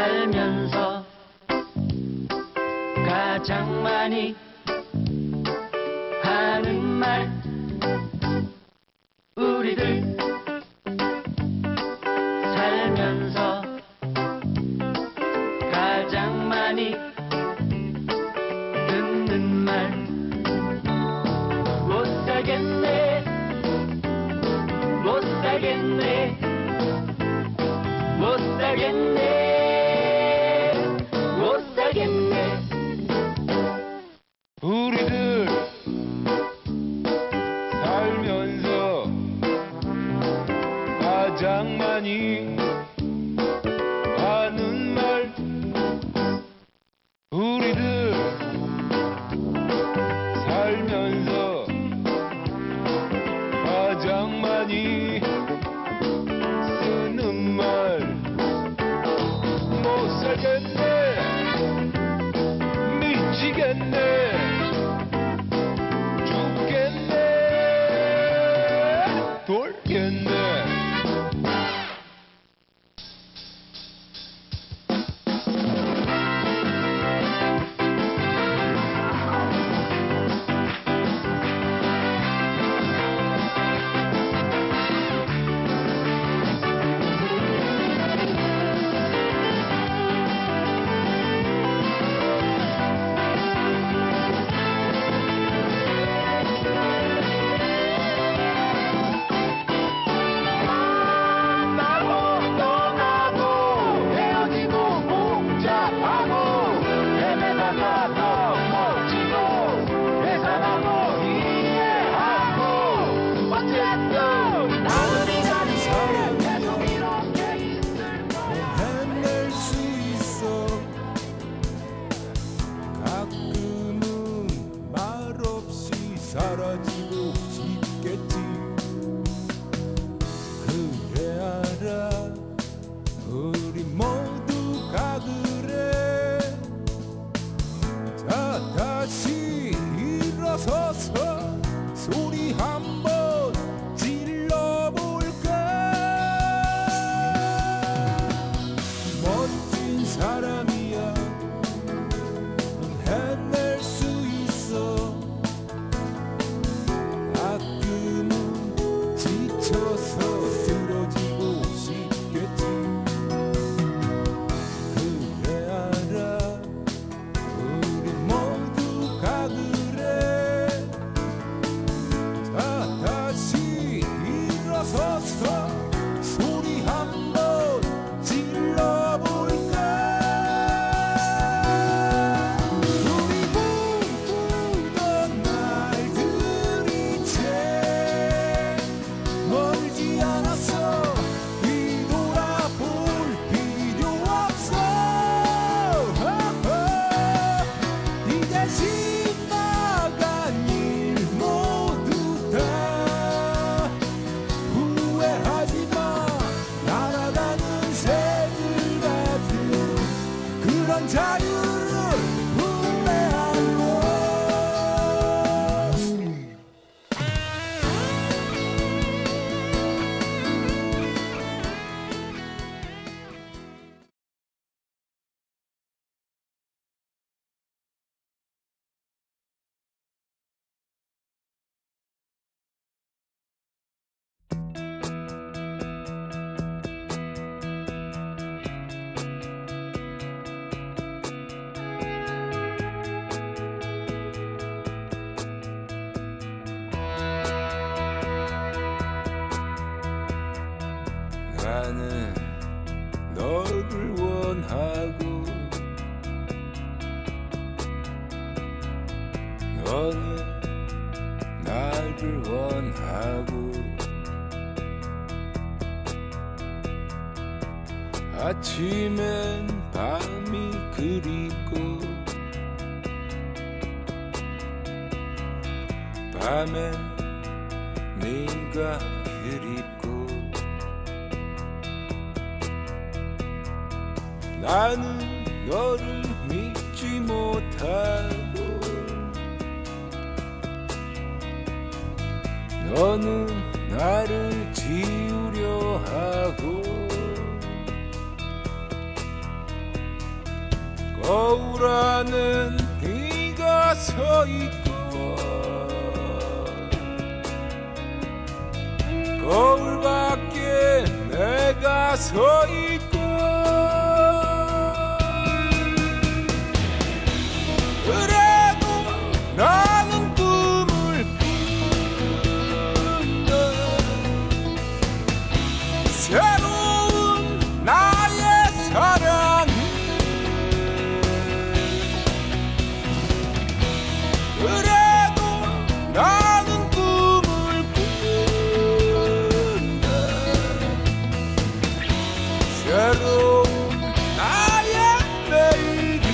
살면서 가장 많이 하는 말 우리들 살면서 가장 많이 듣는 말 못 살겠네 못 살겠네 못 살겠네 못 살겠네 우리들 살면서 가장 많이 하는 말 우리들 살면서 가장 많이 쓰는 말 못 살겠네 미치겠네 죽겠네 돌겠네 사라지고 싶겠지. 그래 알아 우리 모두가 그래. 자 다시 일어서서 소리 한번 질러볼까. 멋진 사람이야 해낼 수 있어. 지쳐서 쓰러지고 싶겠지. 그래 알아 우리 모두가 그래. 자 다시 일어서서 소리 한번 질러볼까. 우리 꿈꾸던 날들이 이제 멀지 않았어. 뒤돌아볼 필요 없어. 이제 지나간 일 모두 다 후회하지 마. 날아가는 새들 같은 그런 자유를 후회하고. 나는 너를 원하고 너는 나를 원하고. 아침엔 밤이 그립고 밤엔 네가 그립고. 나는 너를 믿지 못하고 너는 나를 지우려 하고. 거울 안엔 네가 서 있고 거울 밖에 내가 서 있고 그래도 나는 꿈을 꾼다. 새로운 나의 사랑 그래도 나는 꿈을 꾼다. 새로운 나의 내일이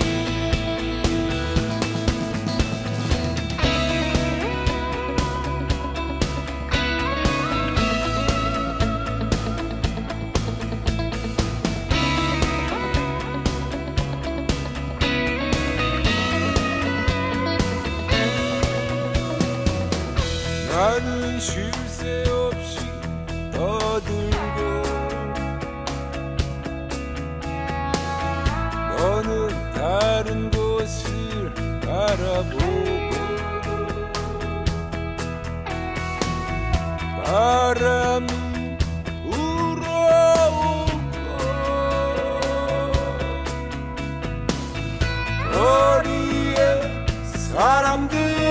나는 쉴 새 없이 떠들고 너는 다른 곳을 바라보고 바람이 불어오고 거리에 사람들